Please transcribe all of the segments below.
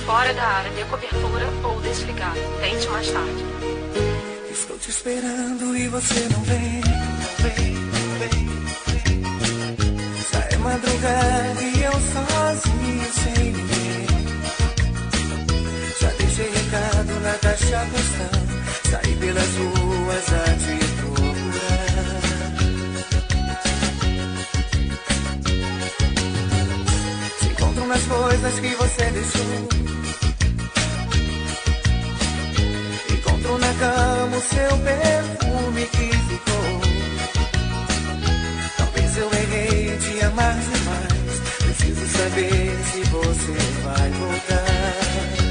fora da área de cobertura ou desligado. Tente mais tarde. Estou te esperando e você não vem, não vem, não vem, não vem. Já é madrugada e eu sozinho sem ninguém. Já deixei recado na caixa postal, saí pelas ruas a te procurar. Te encontro nas coisas que você deixou. Encontro na cama o seu perfume que ficou. Talvez eu errei em te amar demais. Preciso saber se você vai voltar.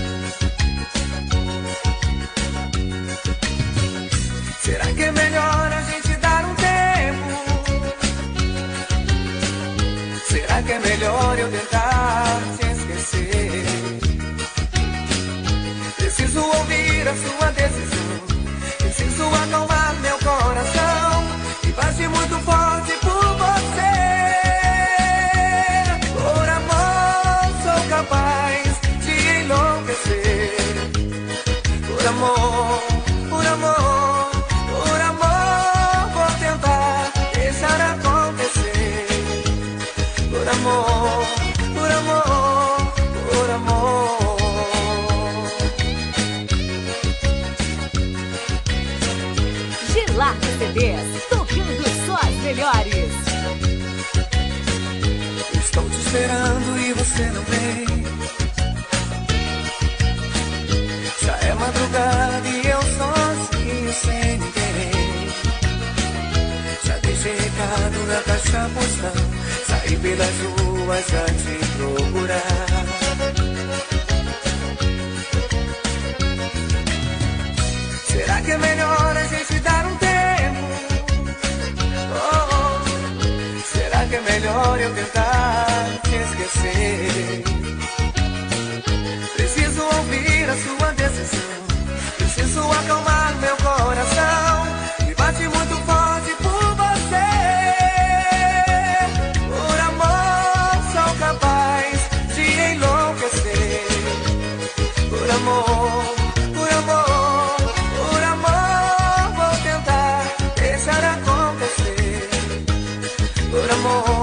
Será que é melhor a gente dar um tempo? Será que é melhor eu tentar te esquecer? Preciso ouvir a sua decisão. Preciso acalmar meu coração, que bate muito forte por você. Por amor sou capaz de enlouquecer. Por amor, por amor, por amor vou tentar deixar acontecer. Por amor, por amor, por amor. Gelato CDs, tocando só as melhores. Estou te esperando e você não vem. Já é madrugada e eu sozinho sem ninguém. Já deixei recado na caixa postal, saí pelas ruas a te procurar. Será que é melhor a gente dar um tempo? Oh, será que é melhor eu tentar te esquecer? Preciso ouvir a sua decisão. Preciso acalmar meu coração, que bate muito forte por você. Por amor sou capaz de enlouquecer. Por amor, por amor, por amor vou tentar deixar acontecer. Por amor.